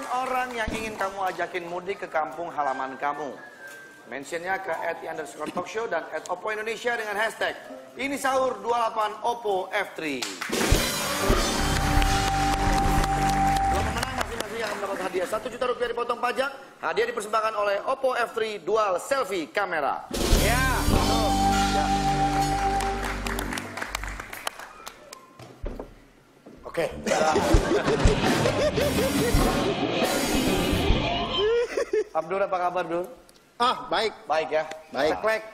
dengan orang yang ingin kamu ajakin mudik ke kampung halaman kamu. Mentionnya ke @i_talkshow dan @oppo_indonesia dengan hashtag ini sahur 28 Oppo F3. Dua pemenang masing-masing akan mendapat hadiah 1 juta rupiah dipotong pajak. Hadiah dipersembahkan oleh Oppo F3 Dual Selfie Kamera. Ya. Oke. Abdul, apa kabar, Abdul? Baik. Baik ya? Baik. Ceklek.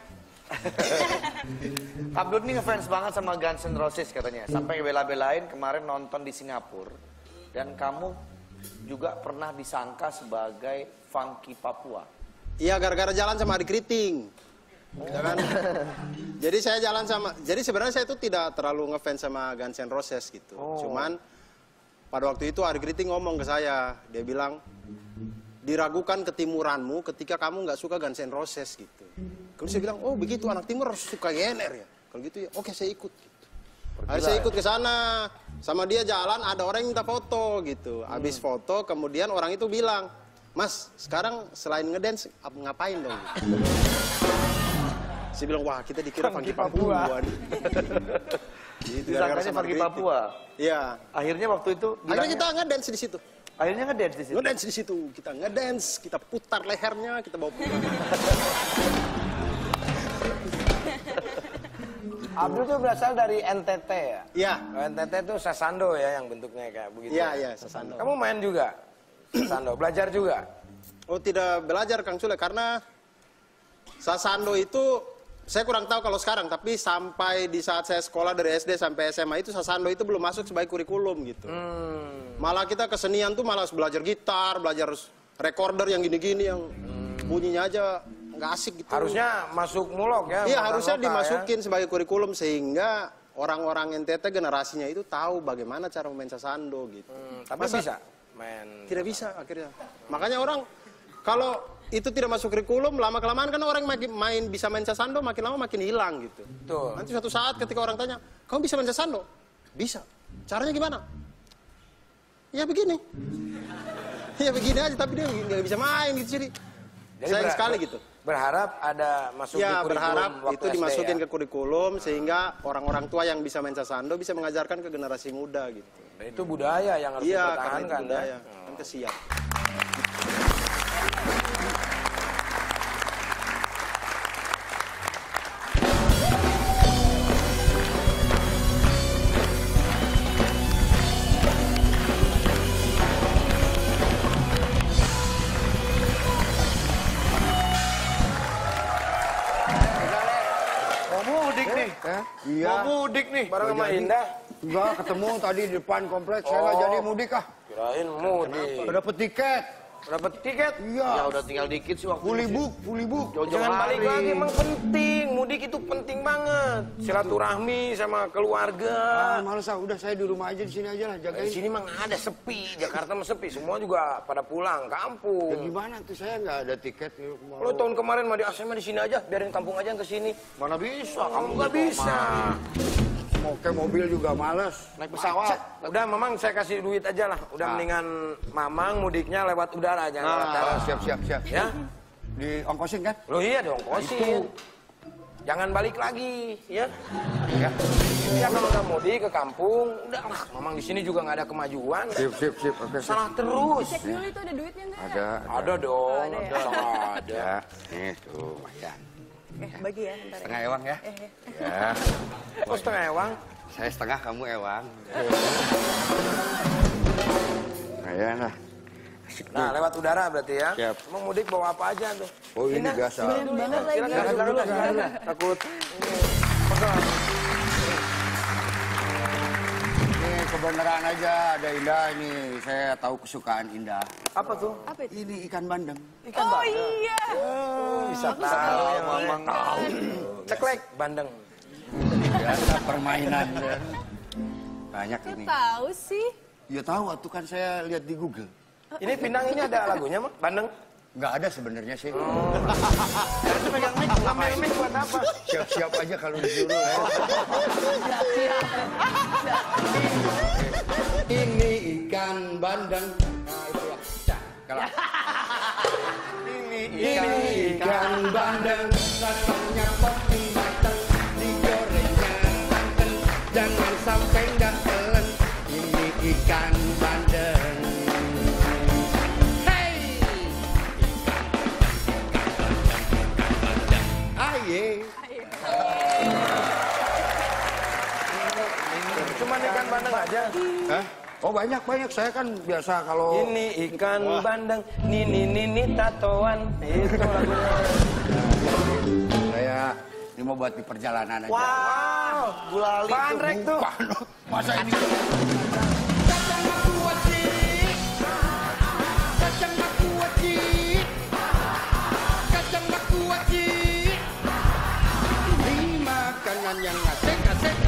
Abdul ini ngefans banget sama Guns N' Roses katanya. Sampai bela-belain kemarin nonton di Singapura. Dan kamu juga pernah disangka sebagai Funky Papua. Iya, gara-gara jalan sama adik keriting. Ya kan? Jadi saya jalan sama, jadi sebenarnya saya itu tidak terlalu ngefans sama Guns N' Roses gitu. Cuman pada waktu itu adik keriting ngomong ke saya, dia bilang, diragukan ketimuranmu ketika kamu nggak suka Guns N' Roses gitu. Kemudian saya bilang, oh begitu anak timur harus suka GNR ya. Kalau gitu ya, oke saya ikut. Gitu. Habis saya ikut ke sana, sama dia jalan ada orang yang minta foto gitu. Habis foto, kemudian orang itu bilang, Mas, sekarang selain ngedance ngapain dong? Gitu. Saya bilang, wah kita dikira Funky Papua. Gitu, Disangkanya Funky Papua. Iya. Akhirnya waktu itu Akhirnya kita ngedance di situ. Akhirnya ngedance di situ. Ngedance di situ. Kita ngedance, kita putar lehernya, kita bawa putar. Abdul tuh berasal dari NTT ya? Iya. NTT itu sasando ya yang bentuknya kayak begitu. Iya, iya, sasando. Kamu main juga? Sasando, belajar juga? Oh, tidak belajar Kang Sule karena sasando itu saya kurang tahu kalau sekarang, tapi sampai di saat saya sekolah dari SD sampai SMA itu sasando itu belum masuk sebagai kurikulum gitu. Malah kita kesenian tuh malah belajar gitar, belajar recorder yang gini-gini yang bunyinya aja nggak asik gitu. Harusnya masuk mulok ya? Iya, harusnya dimasukin ya? sebagai kurikulum sehingga orang-orang NTT generasinya itu tahu bagaimana cara main sasando gitu. Tapi bisa main? Tidak bisa akhirnya. Makanya orang kalau itu tidak masuk kurikulum, lama-kelamaan kan orang bisa main sasando, makin lama makin hilang gitu. Betul. Nanti suatu saat ketika orang tanya, kamu bisa main sasando? Bisa. Caranya gimana? Ya begini. Ya begini aja, tapi dia nggak bisa main gitu. Jadi sayang sekali gitu. Berharap ada masuk di Ya, kurikulum berharap waktu itu SD dimasukin ya? ke kurikulum sehingga orang-orang tua yang bisa main sasando bisa mengajarkan ke generasi muda gitu. Dan itu budaya yang harus Iya, karena itu dipertahankan budaya. ya? Kan kesian. Iya. Mau mudik nih. Bareng sama Indah? Enggak, ketemu tadi di depan kompleks. Saya nggak jadi mudik ah. Kirain mudik. Udah dapet tiket. Dapat tiket? Iya. Ya udah tinggal dikit sih waktu Fully ini. book. Jangan balik lagi, emang penting. Mudik itu penting banget. Silaturahmi sama keluarga. Males ah, udah saya di rumah aja, di sini aja lah, Di jagain. sini mah nggak ada, sepi. Jakarta mah sepi. Semua juga pada pulang kampung. Ya gimana tuh, saya nggak ada tiket. Lo tahun kemarin mah di ASEM di sini aja, biarin kampung aja yang ke sini. Mana bisa? Kamu nggak bisa. Mau ke mobil juga males. Naik pesawat. Udah, Mamang saya kasih duit aja lah. Udah mendingan Mamang mudiknya lewat udara aja. Lewat darat. Siap. Ya? Di ongkosin kan? Lo iya dong, kosin. Jangan balik lagi, ya? Ya kalau udah mudik ke kampung, udah lah. Mamang di sini juga nggak ada kemajuan. Sip. Oke. Salah terus. Cek dulu itu ada duitnya nggak? Ada dong, ada ya? ada. Nih tuh, ya. Bagi ya ntar. Setengah ewang ya. Ya. Oh, setengah ewang. Saya setengah, kamu ewang. Ayo lah. Nah, lewat udara berarti ya. Siap. Emang mudik bawa apa aja tuh? Oh, ini Indah, biasa. sini dulu, Indah. Silakan lagi. duduk dulu, silakan. Takut. Pegang. Ini kebenaran aja, ada Indah ini. Saya tahu kesukaan Indah. Apa tuh? Apa itu? Ini ikan bandeng. Oh iya. Bisa tahu, Mamang tahu. Ceklek, bandeng. Biasa permainan. Banyak Kok ini. tahu sih? Ya tahu, tuh kan saya lihat di Google. Ini pindang ini ada lagunya, Mak? Bandeng. Nggak ada sebenarnya sih. Terus pegang mic, ngambil mic buat apa? Siap-siap aja kalau disuruh. Ya. Ini ikan bandeng. Nah itu ya. Kelas. Ini Ikan bandeng rasanya kopi matang, digorengnya santan, jangan sampai nggak telan. Ini ikan bandeng. Hey, aye. Cuman ikan bandeng aja. Hah? Oh banyak. Saya kan biasa kalau Ini ikan bandeng, nini tatoan. Itu lagunya. saya ini mau buat di perjalanan aja. wow, gulali Bandrek tuh. Masa ini? Ini makanan yang asik.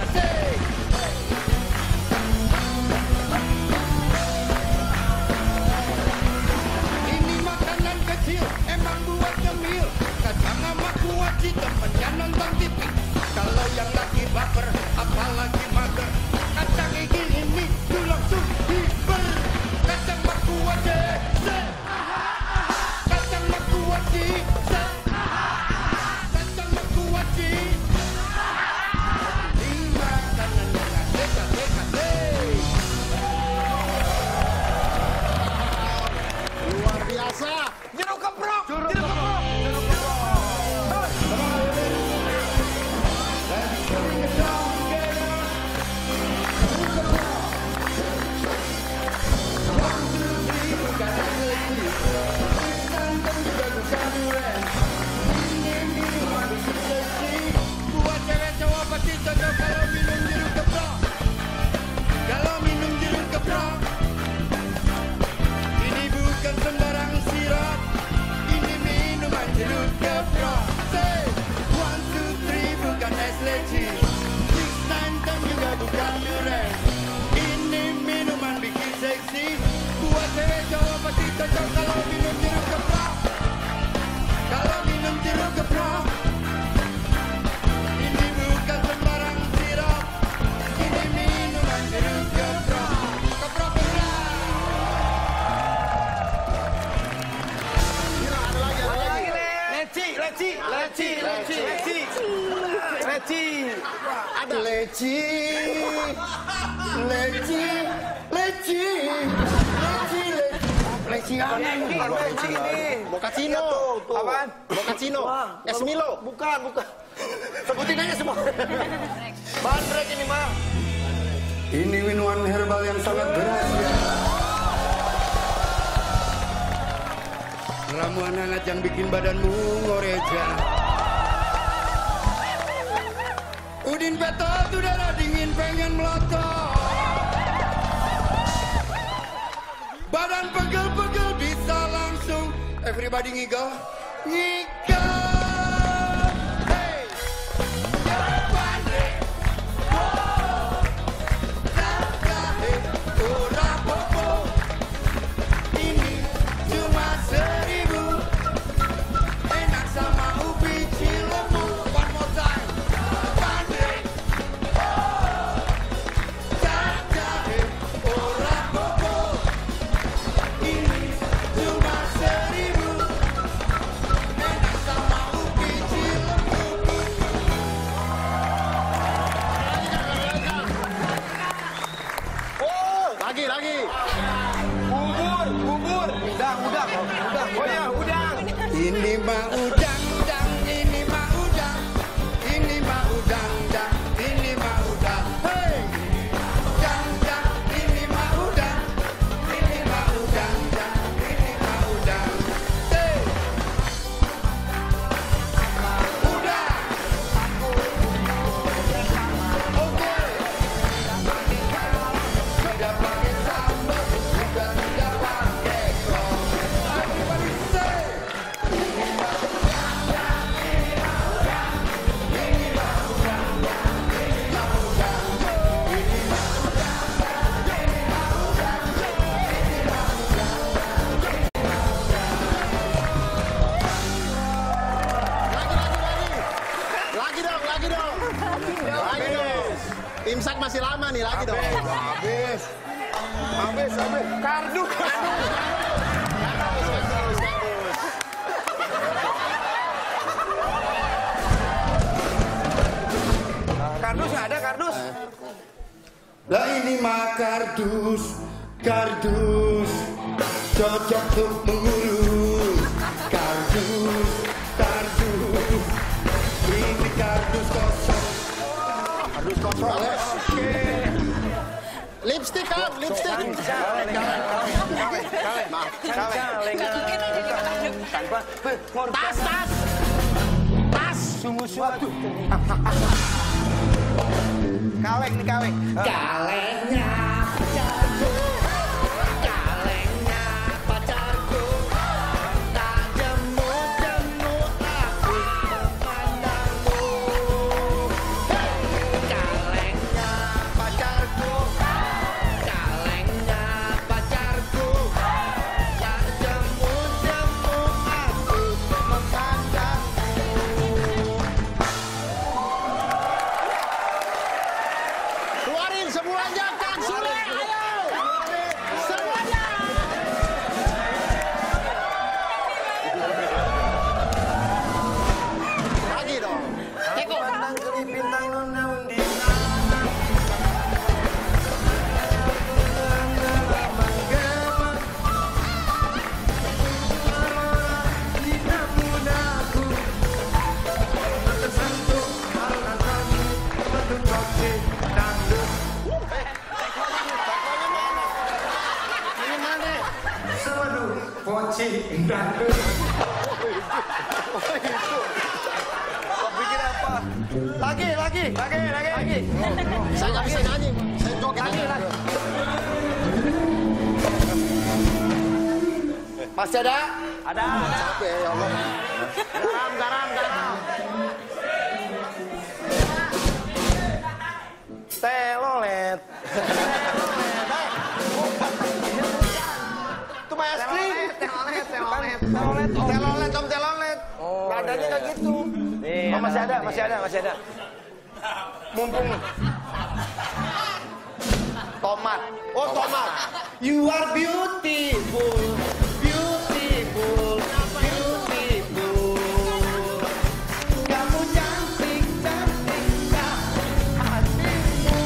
Ini makanan kecil, emang buat nyemil. Kacang sama kuaci temennya nonton TV. Kalau yang lagi baper, apalagi mager, kacang ini tuh langsung hiper. Kacang kuaci, kacang kuaci, kacang kuaci. Ini makanan yang asik. Luar biasa. Jeruk keprok. Buat cewek cowok pasti cocok kalau minum jeruk keprok. Kalau minum jeruk keprok, ini bukan sembarang sirop. Ini minuman jeruk keprok. Say, 1, 2, 3 bukan es leci. 6, 9, 10 juga bukan durian. Ini minuman bikin seksi. Buat cewek cowok pasti cocok kalau minum jeruk keprok. Kalau minum jeruk keprok, ini bukan sembarang sirop. Ini minuman jeruk keprok. Keprok berat. Leci. Ada leci. Leci apa ini? Leci ini. Mochaccino. Apaan? Mochaccino. Es Milo. bukan. Sebutin aja semua. Bandrek ini mah. Ini minuman herbal yang sangat berhasil. Ramuan hangat yang bikin badanmu ngoreja. Udin Petot, udara dingin pengen melotot. Badan pegel-pegel bisa langsung. Everybody ngigau. Hey! Bandrek. Ora popo. Ini cuma 1.000. Enak sama ubi cilemu. One more time. Bandrek. Jajahe. Ora popo. Ini cuma 1.000. Enak sama ubi cilemu. Lagi. Bubur. Udang. Oh ya, udang. Ini mah udang, ini mah udang, ini mah udang, ini mah udang, hey, udang, ini mah udang, ini mah udang, ini mah udang, hey, udang, oke, tidak pakai sambal, juga tidak pakai kol, everybody say. Lagi dong. Imsak masih lama nih, lagi dong. Habis. Kardus. kardus nggak ada kardus? Lah ini mah kardus, kardus cocok untuk mengurus. Kardus, kardus, ini kardus kosong. Kardus kosong. Oke. Lipstick, Kang, lipstick. Tas, sungguh-sungguh. Kaleng nih kaleng. Kalengnya pacarku, kalengnya pacarku, tak jemu-jemu aku memandangmu. Kalengnya pacarku, kalengnya pacarku, tak jemu-jemu aku memandangmu. Keluarin semuanya, Kang Sule, ayo. Semuanya. Lagi dong. Pandang kelipintang nunang di Bikin apa? Lagi. Saya nggak bisa nyanyi. Saya joget aja. Masih ada? Ada. Capek ya Allah. Garam. telolet. Itu mah es krim. Telolet, Om telolet. Nadanya nggak gitu. Oh, masih ada. Mumpung Tomat. Oh, tomat. You are beautiful, beautiful, beautiful. Kamu cantik, cantiknya hatimu.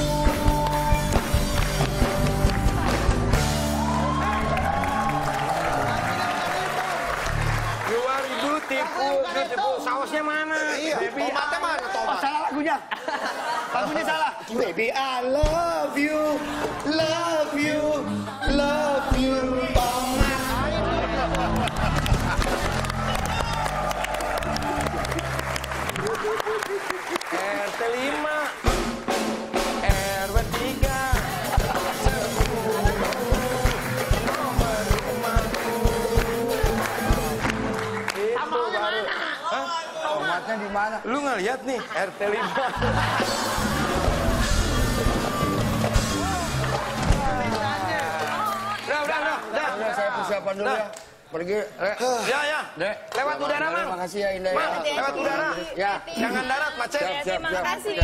you are beautiful. Sausnya mana? Iya, tomatnya mana tomat? Salah lagunya. Lagunya salah. Baby, I love you, love you, love you. Tomat. RT 5 RW 3 itu baru. Hah? Tomatnya di mana? Lu ngeliat nih RT 5. Udah. Saya persiapan dulu ya. Pergi. Ya. Dek. Lewat udara, Mang. Makasih ya Indah. Mang, Ya. lewat udara. Ya. Jangan darat, macet. Terima kasih.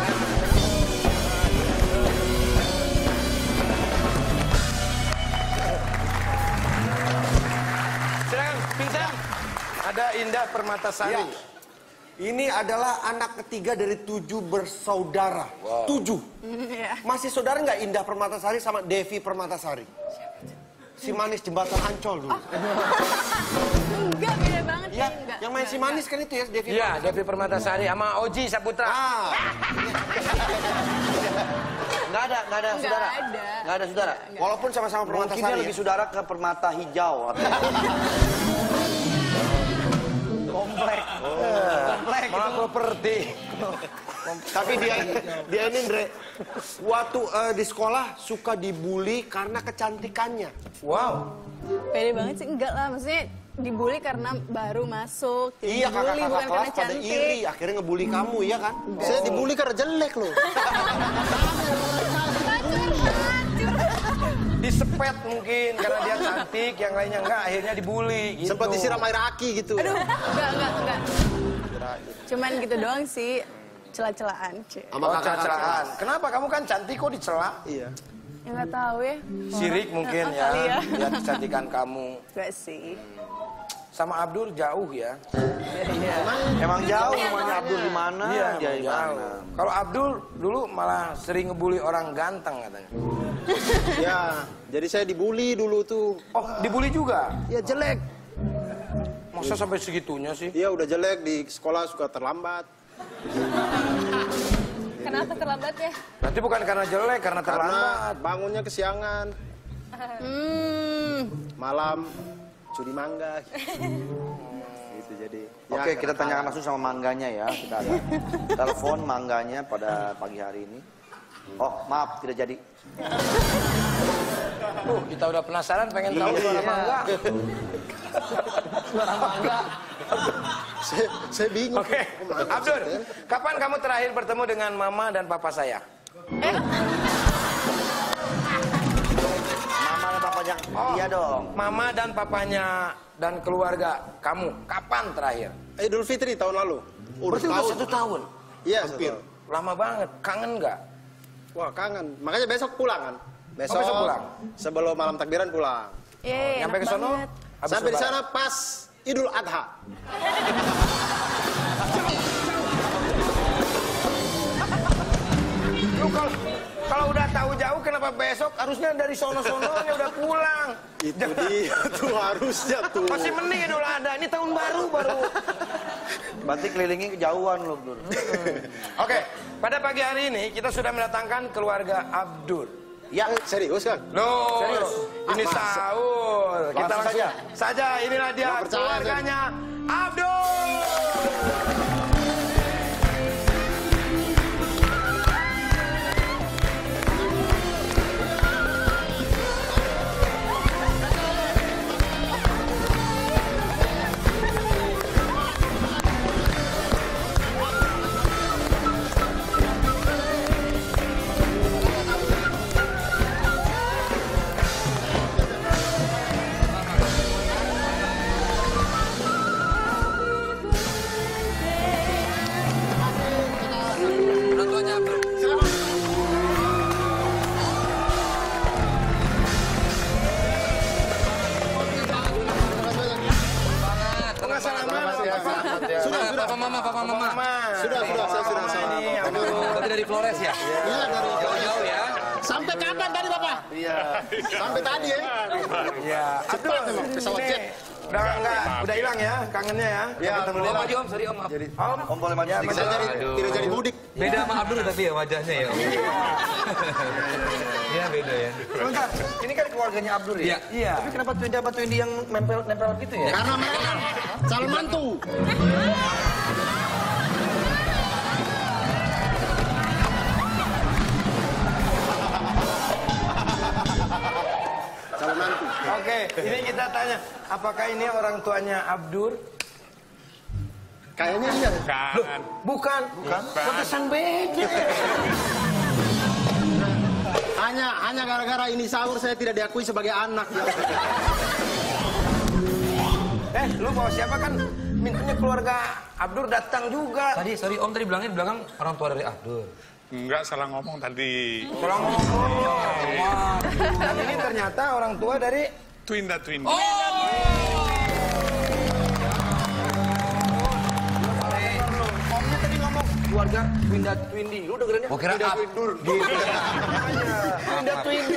Silakan, Pincang. Ada Indah Permatasari. Ya. Ini adalah anak ketiga dari 7 bersaudara. 7. Masih saudara nggak Indah Permatasari sama Devi Permatasari? Si manis jembatan Ancol dulu. Enggak, beda banget Ya, enggak. yang main si manis kan itu ya, Devi. Iya, Devi Permatasari sama Oji Saputra. Ah, Nggak ada saudara. Nggak ada saudara. walaupun sama-sama Mungkin dia Permatasari. lebih saudara ke permata hijau. Komplek. Komplek. Malah properti. Tapi dia ini Andre, waktu di sekolah suka dibully karena kecantikannya. Wow. Pede banget sih, enggak lah. Maksudnya dibully karena baru masuk. Jadi Iya, dibully kakak-kakak bukan kelas karena pada cantik. iri, akhirnya ngebully kamu, ya kan? Saya dibully karena jelek loh. Disepet mungkin karena dia cantik, yang lainnya enggak, akhirnya dibully gitu. Sempat disiram air aki gitu. Aduh, enggak. Cuman gitu doang sih, celah-celahan. Sama Oh, kakak-kakak celaan. kelas. Kenapa kamu kan cantik kok dicela? Iya. Ya nggak tahu ya. Sirik mungkin ya, Kali ya. lihat kecantikan kamu. Enggak sih. Sama Abdul jauh ya. Emang jauh rumahnya Abdul di mana? Iya, Dia di jauh. mana? Kalau Abdul dulu malah sering ngebully orang ganteng katanya. Ya, jadi saya dibully dulu tuh. Oh, dibully juga? Ya jelek. Masa sampai segitunya sih? Iya udah jelek, di sekolah suka terlambat. Kenapa terlambat ya? Berarti bukan karena jelek, karena terlambat. Karena bangunnya kesiangan. Malam curi mangga. Gitu jadi. Oke, Ya, kita karena- tanyakan langsung sama mangganya ya. Kita ada telepon mangganya pada pagi hari ini. Oh, maaf, tidak jadi. Kita udah penasaran pengen tahu suara mangga. Suara mangga. Saya bingung. Oke, Mangga Abdur, maksudnya. kapan kamu terakhir bertemu dengan mama dan papa saya? Mama dan papanya, iya dong. Mama dan papanya dan keluarga kamu, kapan terakhir? Idul Fitri tahun lalu. Berarti udah 1 tahun. Iya, hampir. Lama banget, kangen nggak? Wah, kangen. Makanya besok pulang kan? Besok, besok pulang? Sebelum malam takbiran pulang. Yeay, Nyampe enak ke sono? banget. habis Sampai di lebaran. sana pas Idul Adha. Lu kalau udah tahu jauh kenapa besok harusnya dari sono-sononya udah pulang. Itu dia tuh harusnya tuh. Masih mending Idul Adha, ini tahun baru. Berarti kelilingnya kejauhan loh, Abdul. Oke, pada pagi hari ini kita sudah mendatangkan keluarga Abdul. Ya, Serius kan? Loh, Serius? ini Masa? sahur. Kita Langsung langsung saja. Inilah dia Nggak percaya, keluarganya Abdul. Enggak salaman. Sudah, Papa mama. Sudah, saya sudah. Ini Abdul. Tapi dari Flores ya? Iya, dari Jauh-jauh ya. sampai kapan tadi Bapak? Iya. Sampai tadi ya. Ya, Abdul. memang, pesawat jet. Udah hilang ya kangennya ya. Ya, Om aja om, sorry om. Maaf. Om boleh maju sedikit. Saya tidak jadi mudik. Beda sama Abdul tapi ya wajahnya ya. Iya beda ya. Sebentar, ini kan keluarganya Abdul ya? Iya. Tapi kenapa Twindy yang nempel gitu ya? Karena mereka calon mantu. Calon mantu. Oke, ini kita tanya, apakah ini orang tuanya Abdur? Kayaknya iya. Bukan. Pantesan beda. Hanya gara-gara ini sahur saya tidak diakui sebagai anak. Lu bawa siapa kan? Mintanya keluarga Abdur datang juga. Tadi sorry om tadi bilangnya di belakang orang tua dari Abdul. Enggak, salah ngomong tadi. Tolong ngomong. Dan ini ternyata orang tua dari Twinda. Omnya tadi ngomong keluarga Twindy. Lu dengerin ya? Gua kira Abdul. Twinda Twindy.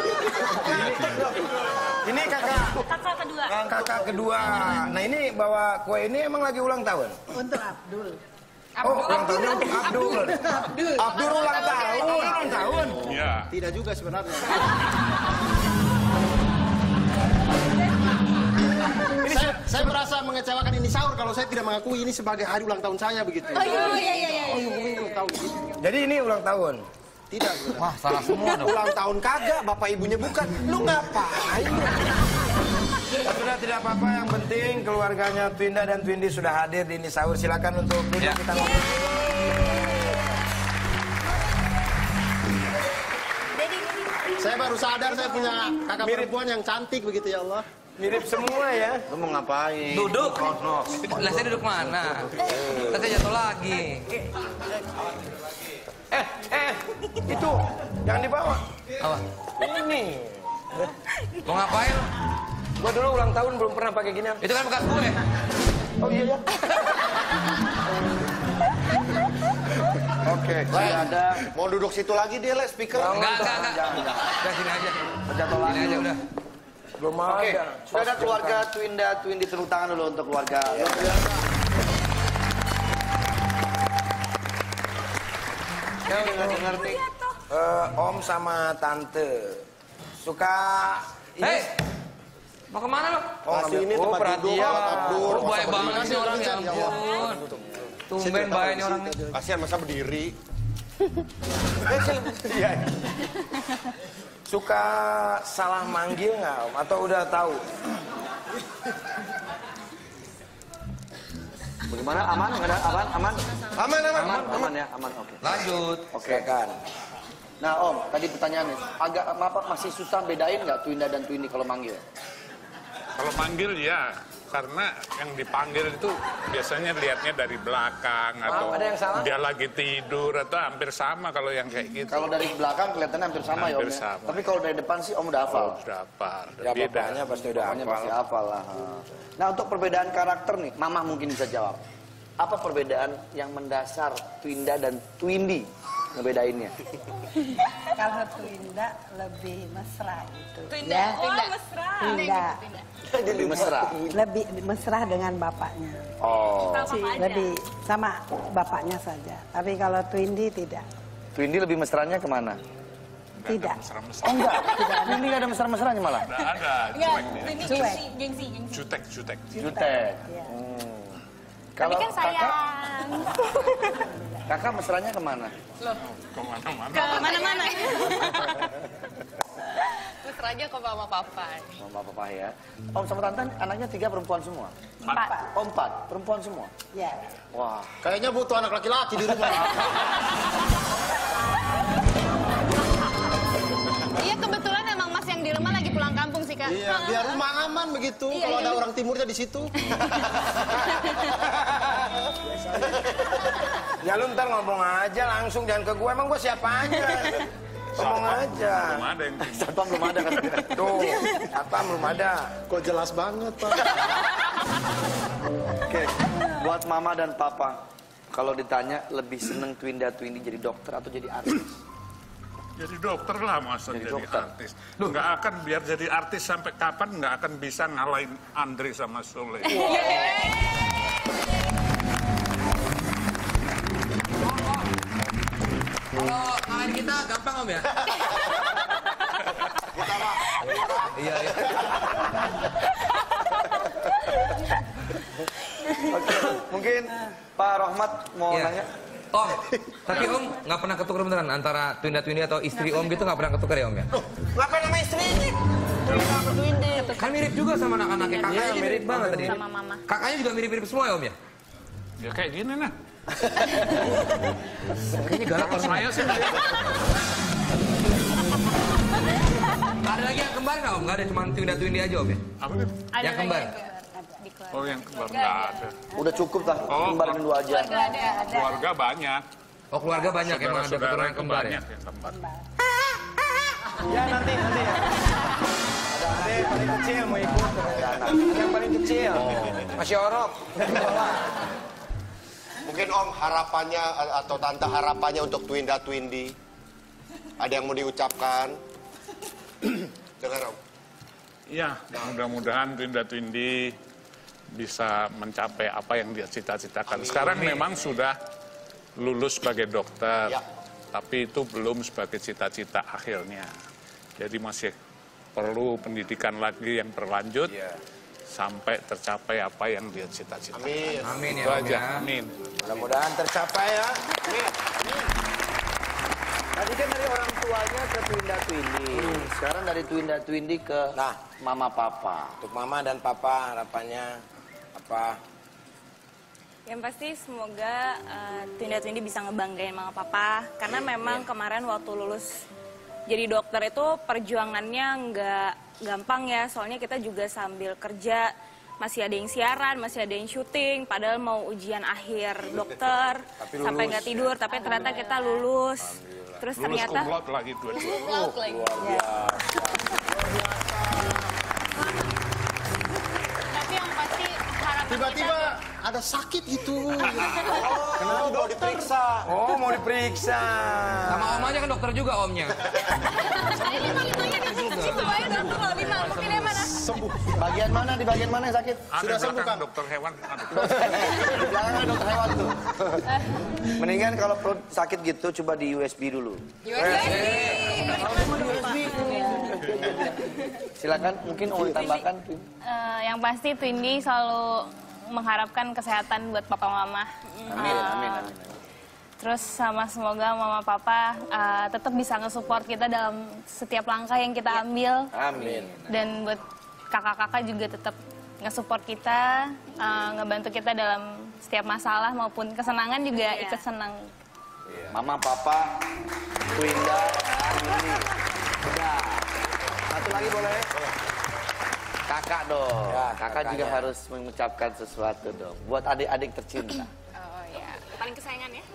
Ini kakak kedua. Nah ini bawa kue ini emang lagi ulang tahun? Untuk Abdul. Oh, ulang tahunnya untuk Abdul. Abdul ulang tahun. Iya. Tidak juga sebenarnya. Saya merasa mengecewakan ini sahur kalau saya tidak mengakui ini sebagai hari ulang tahun saya begitu. Tahu gitu. Jadi ini ulang tahun. Tidak. Wah salah semua dong. Ulang tahun kagak, bapak ibunya bukan. Lu ngapain? Sudah tidak apa-apa, yang penting keluarganya Twinda dan Twindy sudah hadir di ini sahur. Silakan untuk duduk Ya. kita ngobrol. Saya baru sadar saya punya kakak perempuan yang cantik begitu ya Allah. Mirip semua ya. Lu mau ngapain? Duduk. Lah saya duduk mana? Saya jatuh lagi. Itu jangan dibawa. Apa? Ini. Mau ngapain? Gua dulu ulang tahun belum pernah pakai gini. Itu kan bekas gue. Oh iya ya. Oke, sudah ada. Mau duduk situ lagi dia, Le, speaker. Enggak. Jangan. Udah sini aja. Jatuh lagi. Sini aja udah. Belum Oke, ada. sudah ada keluarga Twindi, tepuk tangan dulu untuk keluarga. Luar biasa. Ya, dengar nih. Om sama tante suka Hei, mau kemana lo? Kasih ini tempat duduk, tempat Abdur. Oh, baik banget sih orang ya ampun. Tumben baik nih orang nih. Kasihan masa berdiri. Suka salah manggil nggak Om? Atau udah tahu? Bagaimana? Aman? Nggak ada aman? Aman? Aman. Ya, aman. Oke. Lanjut. Oke kan. Nah Om, tadi pertanyaannya, agak apa masih susah bedain nggak Twinda dan Twindi kalau manggil? Kalau manggil ya, karena yang dipanggil itu biasanya lihatnya dari belakang atau ada yang salah? dia lagi tidur atau hampir sama kalau yang kayak gitu. Kalau dari belakang kelihatannya hampir sama ya Om. Hampir Ya? sama. Tapi kalau dari depan sih Om udah hafal. Sudah apa? Ya bapaknya pasti udah Pokoknya hafal. pasti hafal lah. Nah untuk perbedaan karakter nih, Mama mungkin bisa jawab. Apa perbedaan yang mendasar Twinda dan Twindi ngebedainnya? Kalau Twinda lebih mesra gitu. Twinda. Oh, mesra. Twinda. Lebih mesra. Lebih mesra dengan bapaknya. Oh. Lebih sama bapaknya saja. Tapi kalau Twindi tidak. Twindi lebih mesranya kemana? Tidak. Oh enggak. Twindi nggak ada mesra-mesranya malah. Nggak ada, cuek dia. Cuek. Gengsi. Jutek. Jutek. Iya. Tapi kan sayang. Kakak mesranya kemana? Kemana-mana. Ke mana-mana. Mesra aja ke mama papa. Mama papa ya. Om sama tante anaknya 3 perempuan semua? 4. Oh 4, perempuan semua? Ya. Wah. Kayaknya butuh anak laki-laki di rumah. Iya kebetulan emang mas yang di rumah lagi pulang kampung sih kak. Iya, biar rumah aman begitu. Iya, Kalau iya. ada orang timurnya di situ. Ya lu ntar ngomong aja langsung, jangan ke gue. Emang gue siapanya? Ngomong aja. Belum ada yang timur. Satpam belum ada katanya. Tuh, apa belum ada? Kok jelas banget, Pak. Oke, buat mama dan papa, kalau ditanya lebih seneng Twindi jadi dokter atau jadi artis? Jadi dokter lah masa Jadi jadi, dokter. artis. Nggak akan biar jadi artis sampai kapan nggak akan bisa ngalahin Andre sama Sule. Kalau ngalahin kita gampang Om ya? Iya. Oke, mungkin Pak Rohmat mau Iya. nanya? Om, tapi Om nggak pernah ketukar beneran antara Twindi atau istri Om gitu nggak pernah ketukar ya Om ya? Ngapain sama istri ini? Twinda sama Twindi. Kan mirip juga sama anak-anaknya, kakaknya Iya, mirip mirip banget tadi. Sama mama. Kakaknya juga mirip-mirip semua ya Om ya? Ya kayak gini nah. Kayaknya galak orang. Saya sih Ada lagi yang kembar nggak Om? Nggak ada, cuma Twindi aja Om ya? apa nih? Ada Yang kembar? Di keluarga. Oh yang kembar nggak ada. Udah cukup lah, Oh, kembarin 2 aja. Keluarga banyak. Oh keluarga banyak, emang ada Saudara-saudara keturunan itu kembar ya? banyak yang kembar. Ya nanti ya. Ada yang paling kecil mau ikut. Ada yang paling kecil. Masih orok. Mungkin Om harapannya atau Tante harapannya untuk Twindi. Ada yang mau diucapkan? Dengar Om. Iya, mudah-mudahan Twindi bisa mencapai apa yang dia cita-citakan. Sekarang memang sudah lulus sebagai dokter, Ya. tapi itu belum sebagai cita-cita akhirnya. Jadi masih perlu pendidikan lagi yang berlanjut sampai tercapai apa yang dia cita-citakan. Amin. Amin ya Itu Om aja, ya. amin. Mudah-mudahan tercapai ya. Tadi kan dari orang tuanya ke Twindi. Sekarang dari Twindi ke mama papa. Untuk mama dan papa harapannya apa? Yang pasti semoga Twindi bisa ngebanggain mama papa. Karena memang kemarin waktu lulus jadi dokter itu perjuangannya nggak gampang ya. Soalnya kita juga sambil kerja, masih ada yang siaran, masih ada yang syuting. Padahal mau ujian akhir dokter, sampai nggak tidur. Tapi ternyata kita lulus. Terus Lulus ternyata cum laude lagi dua-dua. Tapi yang pasti harapan Tiba-tiba ada sakit gitu. Kenapa mau diperiksa? Oh, mau diperiksa. Sama om aja kan dokter juga omnya. Pilih yang mana? Sembuh. Bagian mana? Di bagian mana yang sakit? Sudah sembuh kan? Dokter hewan. Di belakang ada dokter hewan tuh. Mendingan kalau perut sakit gitu coba di USB dulu. Silakan, mungkin mau ditambahkan. Yang pasti Twindy selalu mengharapkan kesehatan buat papa mama. Amin, amin, amin. Terus sama semoga mama papa tetap bisa nge-support kita dalam setiap langkah yang kita ambil. Amin. Dan buat kakak-kakak juga tetap nge-support kita, ngebantu kita dalam setiap masalah maupun kesenangan juga ikut senang. Mama, papa, Twinda, Twindy. Udah. Satu lagi boleh? Kakak dong. Ya, kakak juga harus mengucapkan sesuatu dong. Buat adik-adik tercinta. Oh ya, paling kesayangan ya?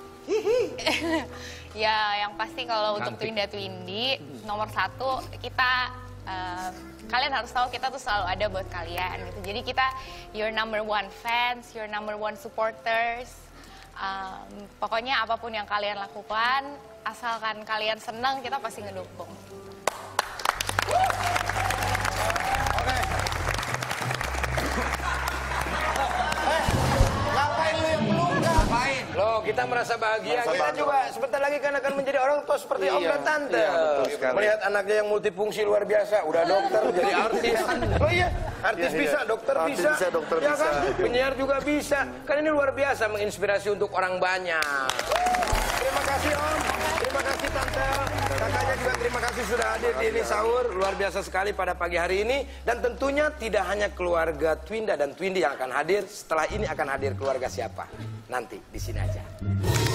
Ya, yang pasti kalau untuk Twindy nomor 1 kita kalian harus tahu kita tuh selalu ada buat kalian gitu. Jadi kita your number one fans, your number one supporters. Pokoknya apapun yang kalian lakukan, asalkan kalian senang, kita pasti ngedukung. Ngapain lu yang peluk? Ngapain? Loh, kita merasa bahagia. Kita juga sebentar lagi kan akan menjadi orang tua seperti om dan tante. Iya, betul sekali. Melihat anaknya yang multifungsi luar biasa. Udah dokter, jadi artis. Oh iya, artis Iya, bisa, iya. dokter Artis bisa. bisa, dokter Ya bisa. kan? Penyiar juga bisa. Kan ini luar biasa, menginspirasi untuk orang banyak. Terima kasih om, terima kasih tante. Kakaknya juga terima kasih sudah hadir di Ini Sahur. Luar biasa sekali pada pagi hari ini. Dan tentunya tidak hanya keluarga Twinda dan Twindy yang akan hadir. Setelah ini akan hadir keluarga siapa? Nanti di sini aja.